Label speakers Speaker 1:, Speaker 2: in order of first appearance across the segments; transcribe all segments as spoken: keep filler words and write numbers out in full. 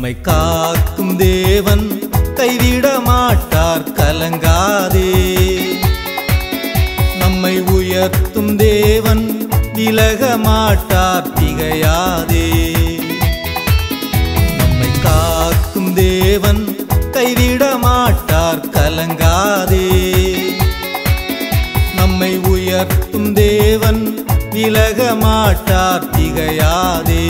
Speaker 1: நம்மை காக்கும் தேவன் கைவிட மாட்டார் கலங்காதே. நம்மை உயர்த்தும் தேவன் விலக மாட்டார் திகையாதே. நம்மை காக்கும் தேவன் கைவிட மாட்டார் கலங்காதே. நம்மை உயர்த்தும் தேவன் விலக மாட்டார் திகையாதே.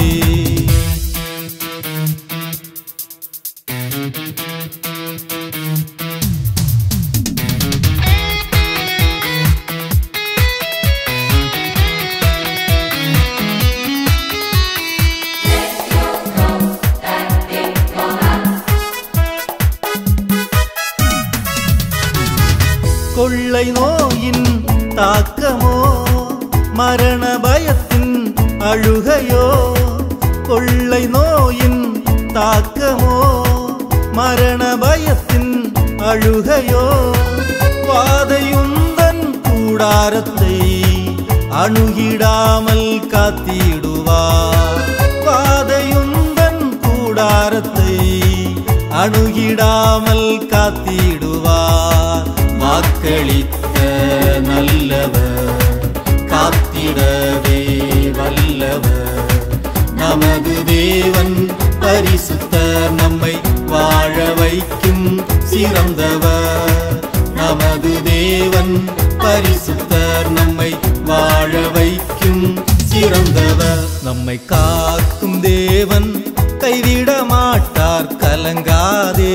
Speaker 1: கொள்ளை நோயின் தாக்கமோ மரண பயத்தின் அழுகையோ, கொள்ளை நோயின் தாக்கமோ மரண பயத்தின் அழுகையோ, வாதையுந்தன் கூடாரத்தை அணுகிடாமல் காத்திடுவார். வாதையுந்தன் கூடாரத்தை அணுகிடாமல் காத்திடுவார். வாக்களித்த நல்லவர் காத்திடவே வல்லவர். நமது தேவன் பரிசுத்தர் நம்மை வாழ வைக்கும் சிறந்தவர். நமது தேவன் பரிசுத்தர் நம்மை வாழ வைக்கும் சிறந்தவர். நம்மை காக்கும் தேவன் கைவிட மாட்டார் கலங்காதே.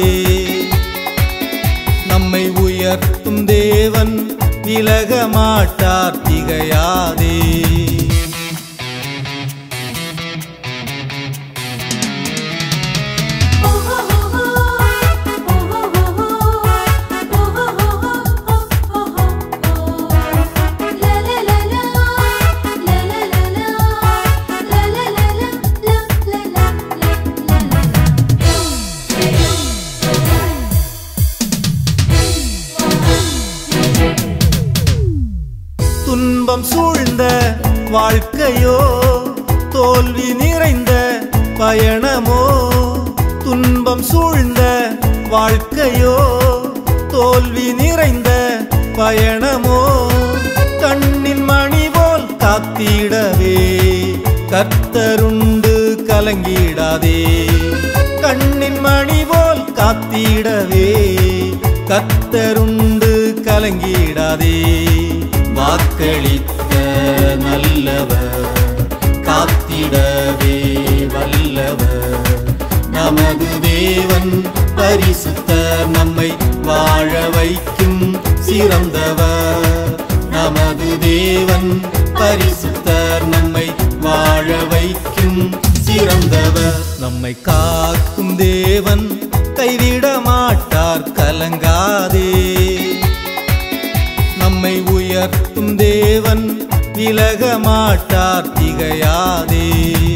Speaker 1: நம்மை உயர்த்தும் தேவன் விலக மாட்டார் திகையாதே. துன்பம் சூழ்ந்த வாழ்க்கையோ தோல்வி நிறைந்த பயணமோ, துன்பம் சூழ்ந்த வாழ்க்கையோ தோல்வி நிறைந்த பயணமோ, கண்ணின் மணி போல் காத்திடவே கர்த்தருண்டு கலங்கிடாதே. கண்ணின் மணி போல் காத்திடவே கர்த்தருண்டு கலங்கிடாதே. வாக்களித்த நல்லவர் காத்திடவே வல்லவர். நமது தேவன் பரிசுத்தர் நம்மை வாழ வைக்கும் சிறந்தவர். நமது தேவன் பரிசுத்தர் நம்மை வாழ வைக்கும் சிறந்தவர். நம்மை காக்கும் தேவன் கைவிட மாட்டார் கலங்காதே. நம்மை உயர்த்தும் தேவன் விலக மாட்டார் திகையாதே.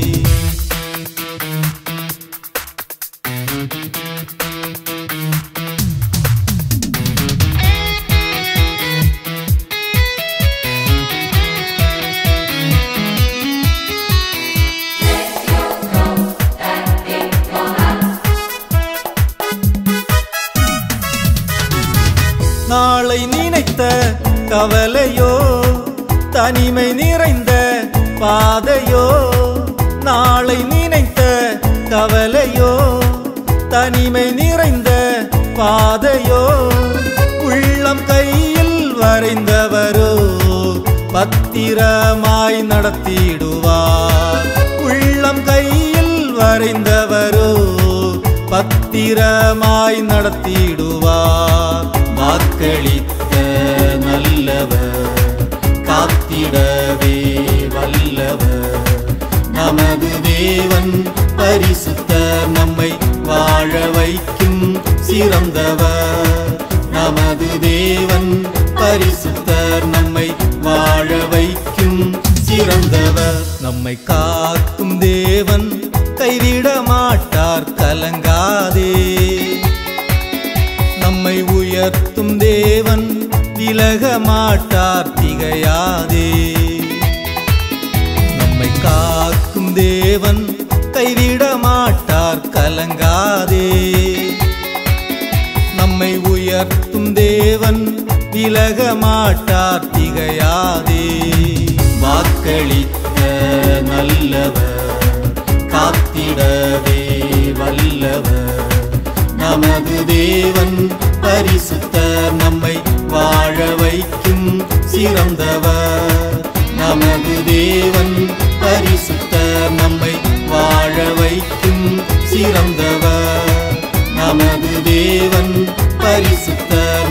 Speaker 1: நாளை நினைத்த கவலையோ தனிமை நிறைந்த பாதையோ, நாளை நினைத்த கவலையோ தனிமை நிறைந்த பாதையோ, உள்ளம் கையில் வரைந்தவரோ பத்திரமாய் நடத்திடுவார். உள்ளம் கையில் வரைந்தவரோ பத்திரமாய் நடத்திடுவார். வாக்களித்த நல்லவர் காத்திடவே வல்லவர். நமது தேவன் பரிசுத்தர் நம்மை வாழ வைக்கும் சிறந்தவர். நமது தேவன் பரிசுத்தர் நம்மை வாழ வைக்கும் சிறந்தவர். நம்மை காக்கும் தேவன் கைவிட மாட்டார் கலங்காதே. நம்மை உயர்த்தும் தேவன் விலக மாட்டார் திகையாதே. நம்மை காக்கும் தேவன் கைவிட மாட்டார் கலங்காதே. விலக மாட்டார் திகையாதே. வாக்களித்த நல்லவர் காத்திடவே வல்லவர் நமது தேவன் பரிசுத்தர் நம்மை வாழ வைக்கும் சிறந்தவர். நமது தேவன் பரிசுத்தர் நம்மை வாழ வைக்கும் சிறந்தவர். நமது தேவன் பரிசுத்தர்